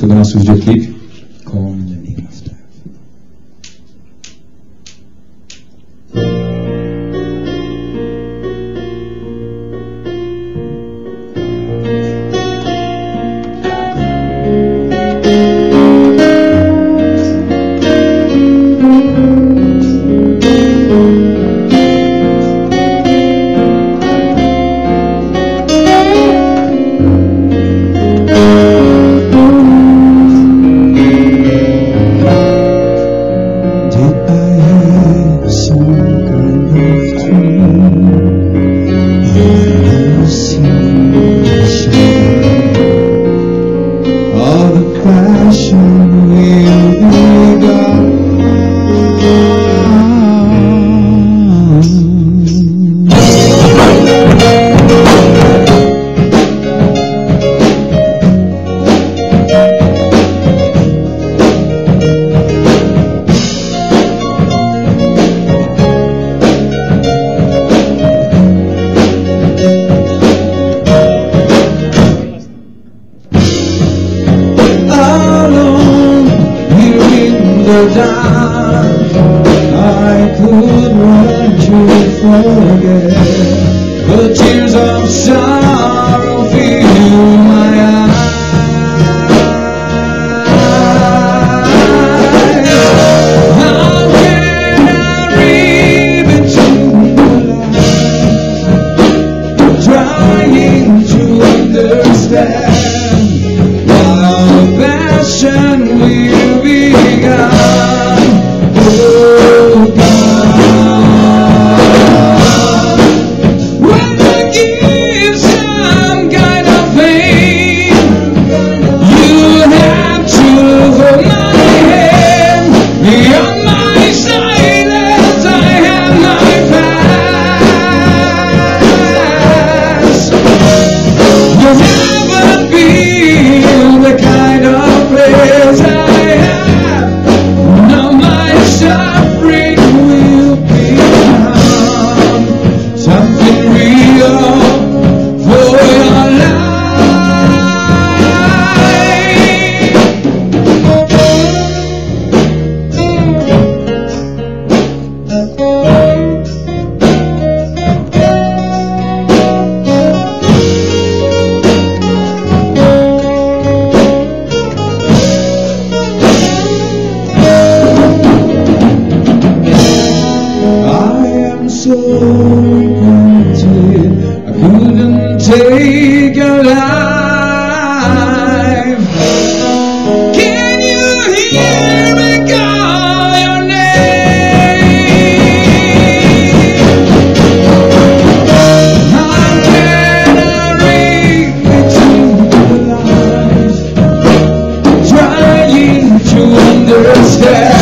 do nosso videoclipe com In the Name of Death. I could want to forget the tears of sorrow fill my eyes. How can I read between the lines, trying to understand how passion will begun? So empty, I couldn't take your life. Can you hear me call your name? How can I read between the lines, trying to understand